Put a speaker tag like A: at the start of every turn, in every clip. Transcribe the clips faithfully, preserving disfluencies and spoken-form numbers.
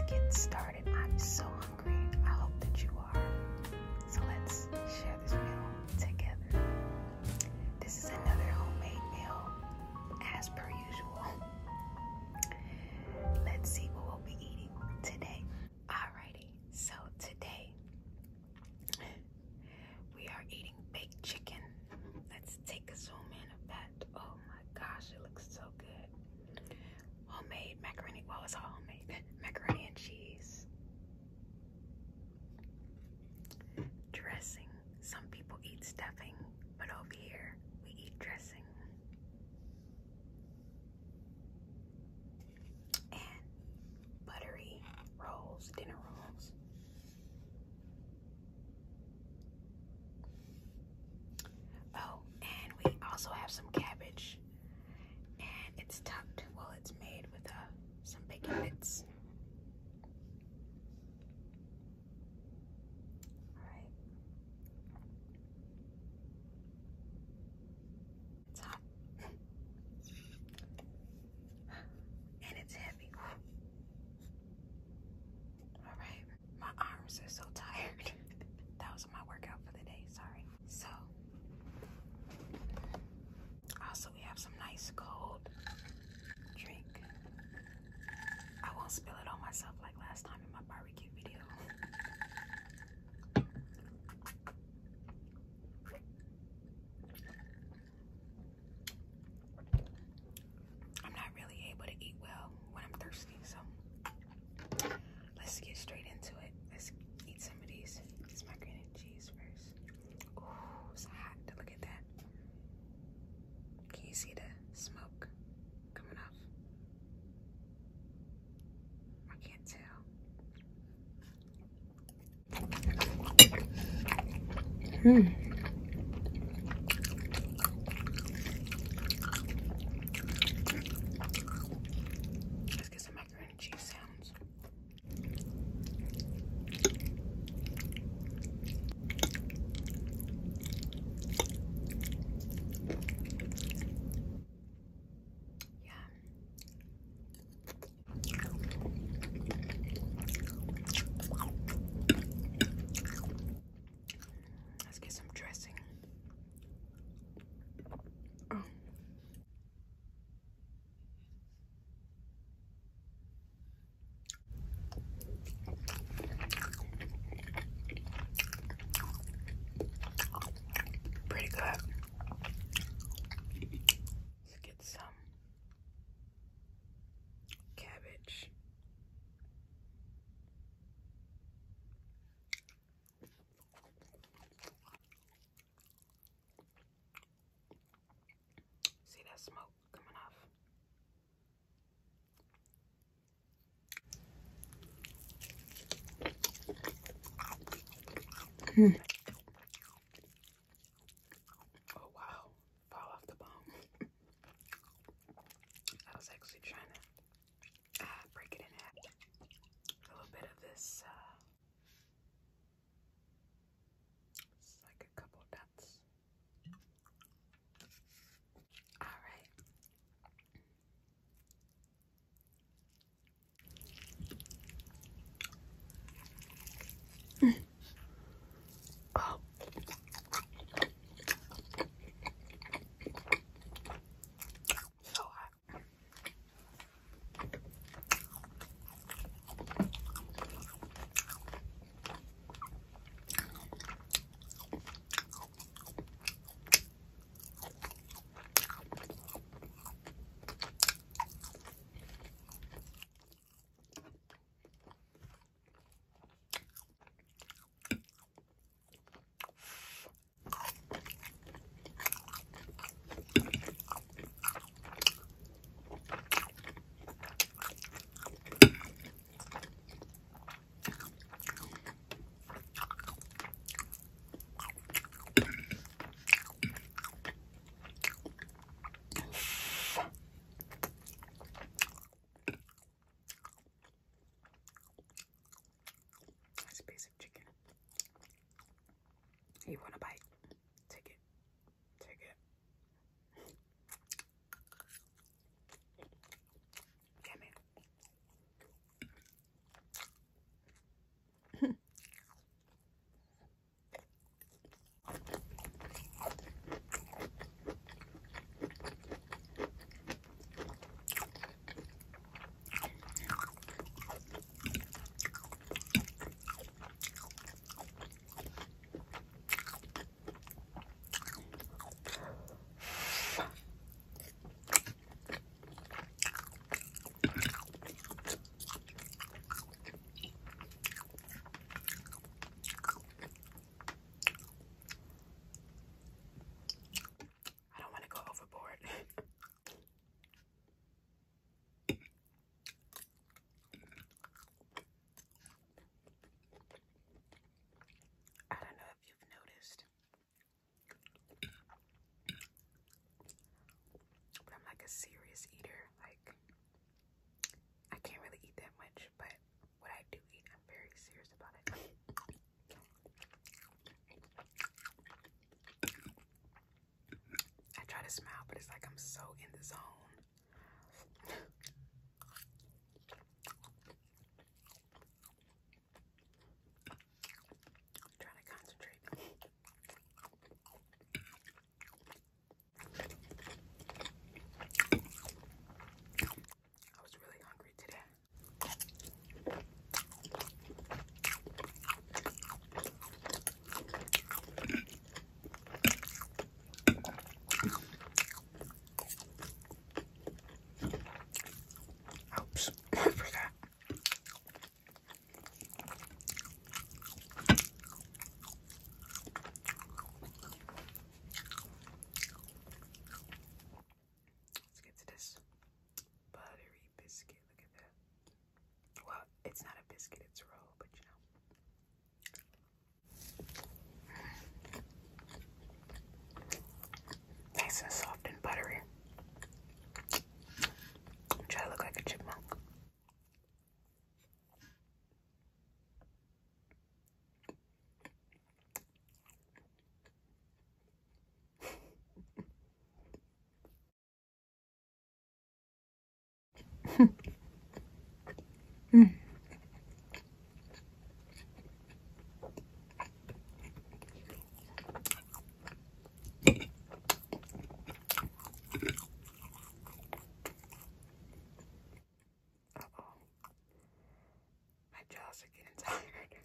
A: get started. I'm so hungry. I hope that you are. So let's share this meal together. This is another homemade meal, as per usual. Let's see what we'll be eating today. Alrighty, so today we are eating baked chicken. Let's take a zoom in of that. Oh my gosh, it looks so good. Homemade macaroni, well, it's all homemade. Macaroni and cheese. Dressing. Some people eat stuffing, but over here we eat dressing. And buttery rolls, dinner rolls. Oh, and we also have some cabbage. And it's topped, well, it's made with uh, some bacon bits. Alright. It's hot. And it's heavy. Alright. My arms are so tired. That was my workout for the day, sorry. So, also we have some nice cold drink. I won't spill it on myself like last time in my barbecue video. I'm not really able to eat well when I'm thirsty, so let's get straight into it. Let's eat some of these. This macaroni and cheese first. Ooh, it's hot. Look at that. Can you see the smoke coming off? I can't tell. Hmm. Let's get some macaroni and cheese sounds. Let's get some dressing. Oh. Pretty good. Let's get some cabbage. See that smoke coming off? Hmm. Oh wow, fall off the bone. I was actually trying to ah, break it in half. A little bit of this, uh, it's like a couple dots. Alright. Mm. Oh. So hot. That's a piece of chicken. You want a bite? Take it. Take it. Come in. serious eater. Like, I can't really eat that much, but what I do eat, I'm very serious about it. I try to smile, but it's like I'm so in the zone. It's not a biscuit, it's a roll, but you know. Nice and soft and buttery. I'm trying to look like a chipmunk. mm. Jaws are getting tired.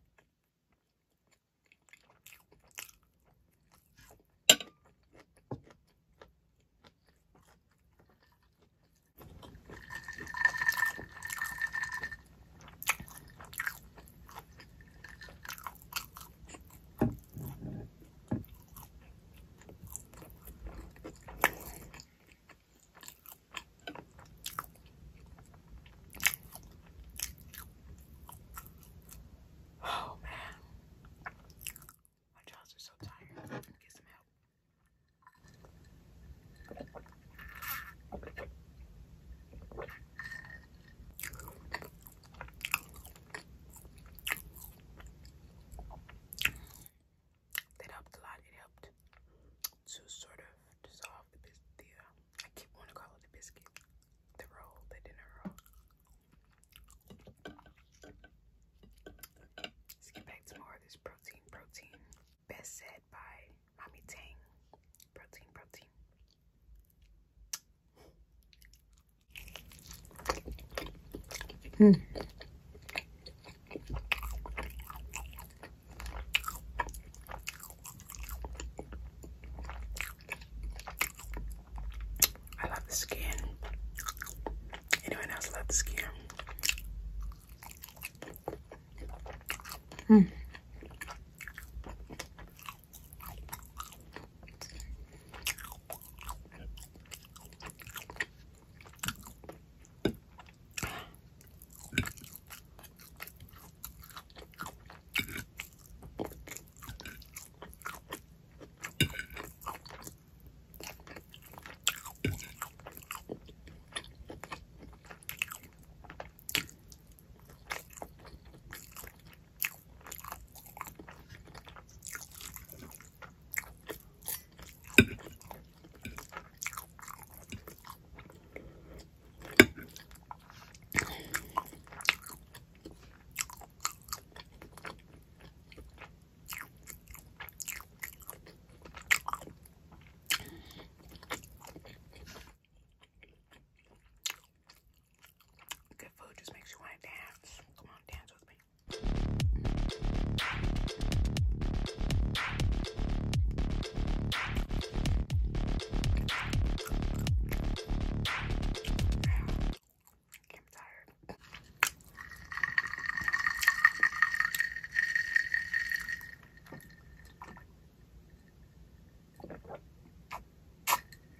A: Hmm. I love the skin. Anyone else love the skin? Hmm.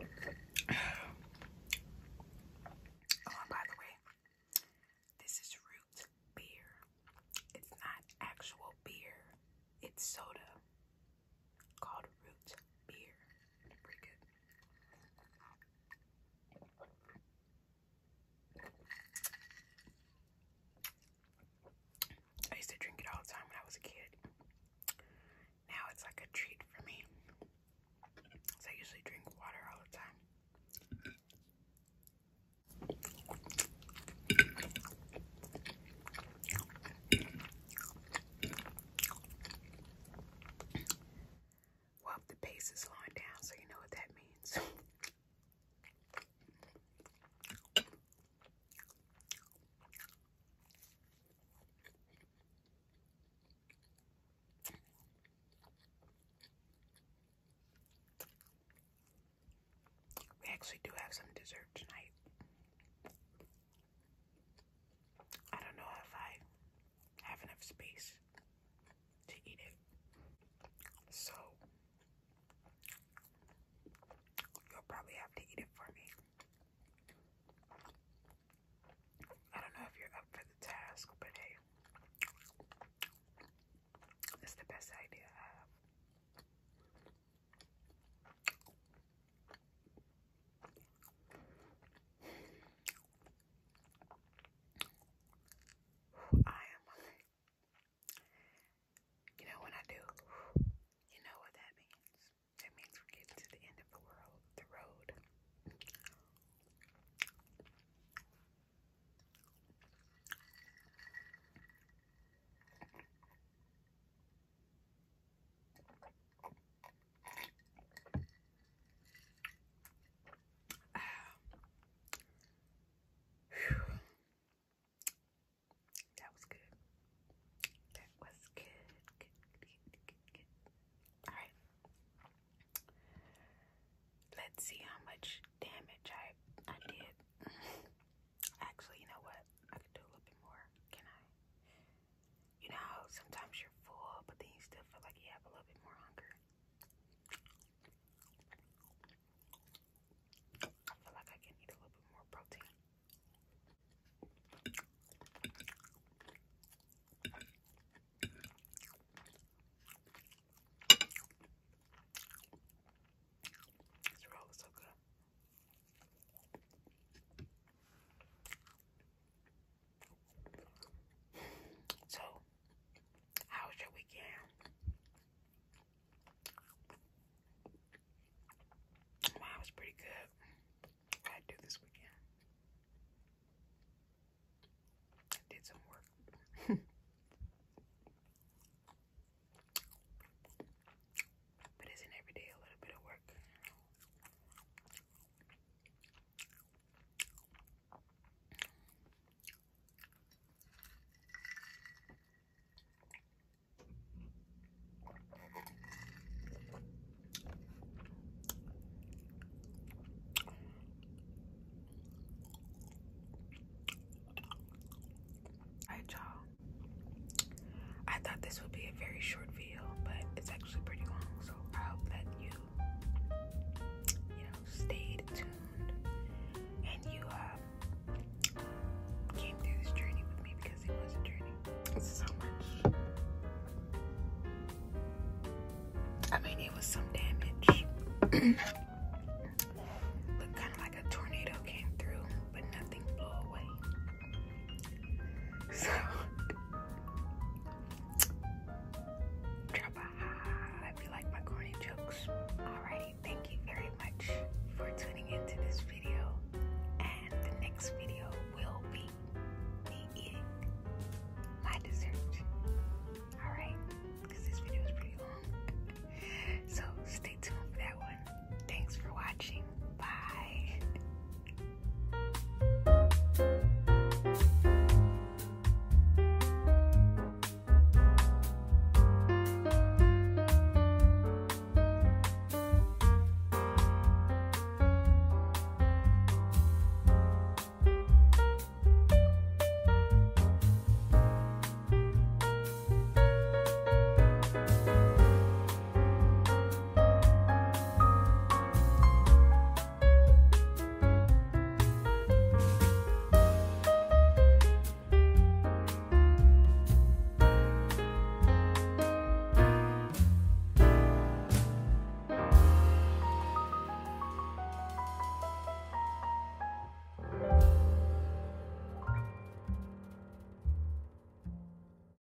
A: This is actually do have some dessert tonight. I don't know if I have enough space to eat it, so you'll probably have to eat it for me. I don't know if you're up for the task, but hey, it's the best idea I have. I am hungry. You know, when I do, you know what that means. That means we're getting to the end of the world, the road. That was good. That was good. Good, good, good, good. All right. Let's see how much damage I I did. Actually, you know what? I could do a little bit more. Can I? You know how sometimes you're full, but then you still feel like you have a little bit more hunger. I feel like I can eat a little bit more protein. This roll is so good. So, how was your weekend? Mine was pretty good. What did I do this weekend? I did some work. But isn't every day a little bit of work? Alright, y'all. I thought this would be a very short video, but it's actually pretty long, so I hope that you, you know, stayed tuned and you uh, came through this journey with me, because it was a journey. It's so much. I mean, it was some damage.